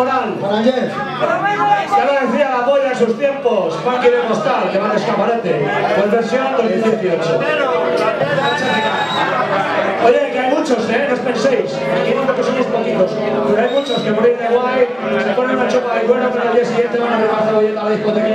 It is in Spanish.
moral. Para ayer. Ya lo decía la polla en sus tiempos. Paqui de Mostal, que va de escaparate. Pues versión 2018. Oye, que hay muchos, no os penséis. Aquí no que sois poquitos. Pero hay muchos que por ir de guay se ponen una chopa de cuero, pero al día siguiente van a rebajar hoy en la discoteca.